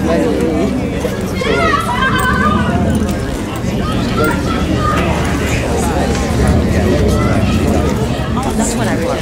That's what I love.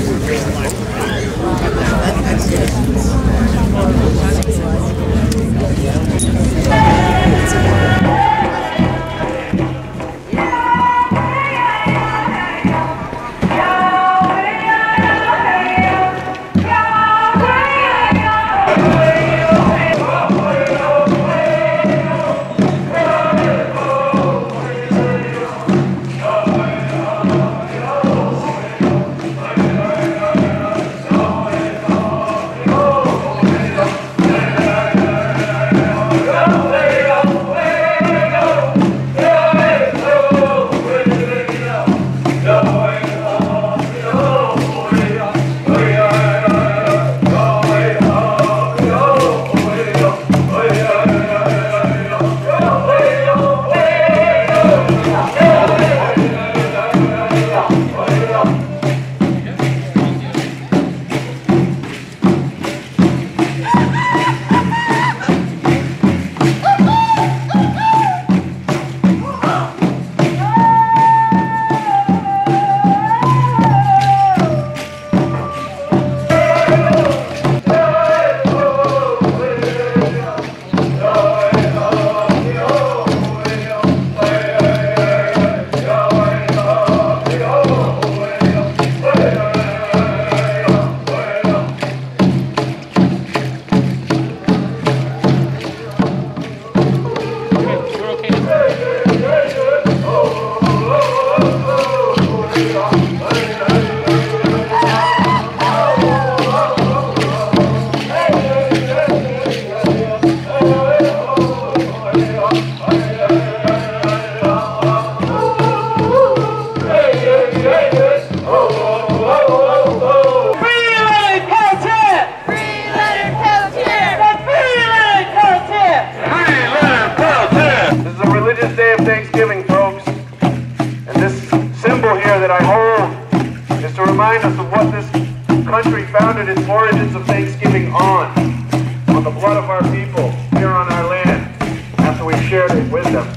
that I hold is to remind us of what this country founded its origins of Thanksgiving on the blood of our people here on our land after we shared it with them.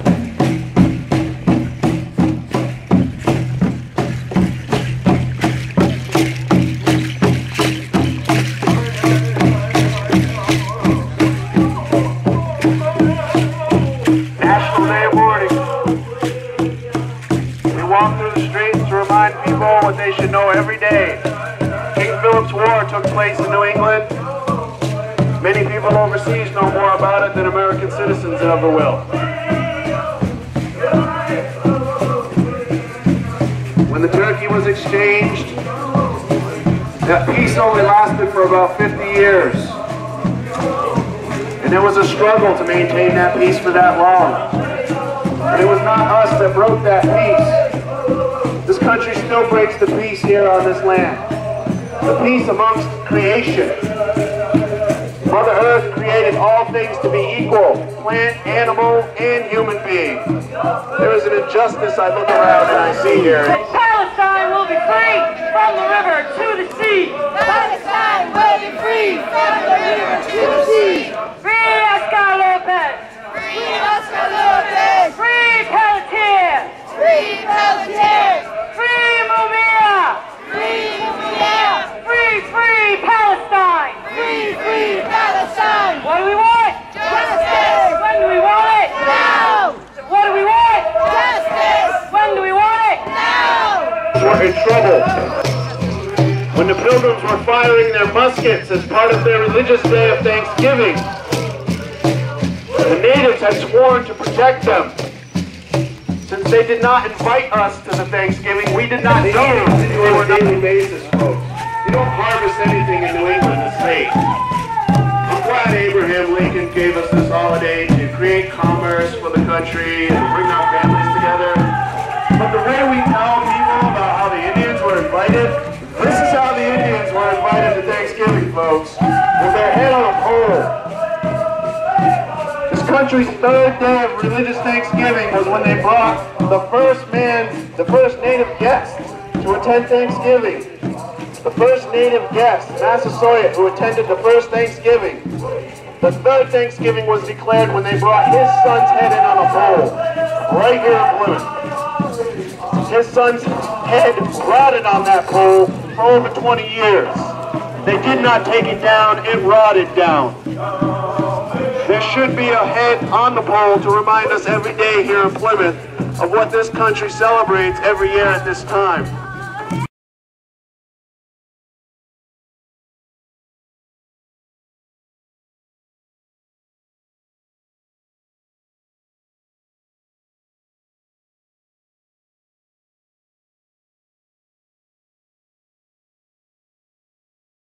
National Day of Mourning. We walk through the streets to remind people what they should know every day. King Philip's War took place in New England. Many people overseas know more about it than American citizens ever will. When the turkey was exchanged, that peace only lasted for about 50 years. And it was a struggle to maintain that peace for that long. But it was not us that broke that peace. This country still breaks the peace here on this land. The peace amongst creation. Mother Earth created all things to be equal, plant, animal, and human being. There is an injustice I look around and I see here. Palestine will be free from the river to the sea. Palestine will be free from the river to the sea. Free Oscar Lopez. Free Oscar Lopez. Free Pelletier. Free Pelletier. Free Mumia. Free Mumia. Free Palestine. Free Palestine. What do we want? Justice. When do we want it? Now. What do we want? Justice. When do we want it? Now. Were in trouble. When the Pilgrims were firing their muskets as part of their religious day of Thanksgiving, the natives had sworn to protect them. Since they did not invite us to the Thanksgiving, we did not know on a daily basis, folks. You don't harvest anything in New England, the state. I'm glad Abraham Lincoln gave us this holiday to create commerce for the country and bring our families together. But the way we tell people about how the Indians were invited, this is how the Indians were invited to Thanksgiving, folks, with their head on a pole. This country's third day of religious Thanksgiving was when they brought the first native guest to attend Thanksgiving. The first native guest, Massasoit, who attended the first Thanksgiving. The third Thanksgiving was declared when they brought his son's head in on a pole, right here in Plymouth. His son's head rotted on that pole for over 20 years. They did not take it down, it rotted down. There should be a head on the pole to remind us every day here in Plymouth of what this country celebrates every year at this time.